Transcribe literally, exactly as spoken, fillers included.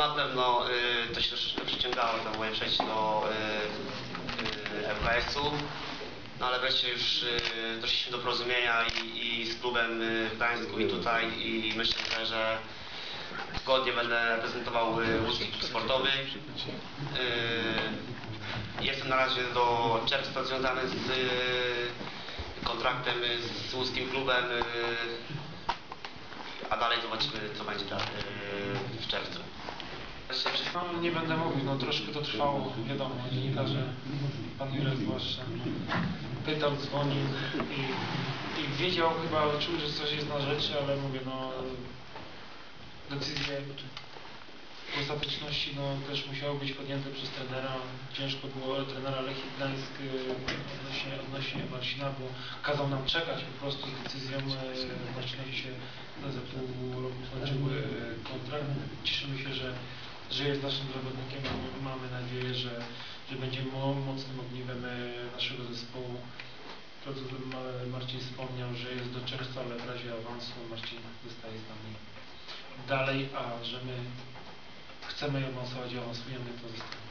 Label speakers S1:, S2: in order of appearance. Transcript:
S1: na pewno y, to się troszeczkę przyciągało, to moje przejście do y, y, L K S-u, no ale wreszcie już y, doszliśmy do porozumienia i, i z klubem y, w Gdańsku i tutaj i myślę, że zgodnie będę reprezentował y, łódzki klub sportowy. Y, jestem na razie do czerwca związany z y, kontraktem z łódzkim klubem, y, a dalej zobaczymy, co będzie dalej w czerwcu.
S2: No, nie będę mówił, no troszkę to trwało, wiadomo, dziennikarze, pan Jurek zwłaszcza, pytał, dzwonił i, i wiedział chyba, czuł, że coś jest na rzeczy, ale mówię, no decyzje w ostateczności no, też musiały być podjęte przez trenera. Ciężko było trenera Lechii Gdańsk odnośnie, odnośnie Marcina, bo kazał nam czekać po prostu z decyzją. Marcinowi się za pół roku skończył kontrakt. Cieszymy się, że, że jest naszym zawodnikiem. Mamy nadzieję, że, że będzie mocnym ogniwem naszego zespołu. To, co Marcin wspomniał, że jest do czerwca, ale w razie awansu Marcin zostaje z nami dalej, a że my chcemy awansować i awansujemy, to zostanie.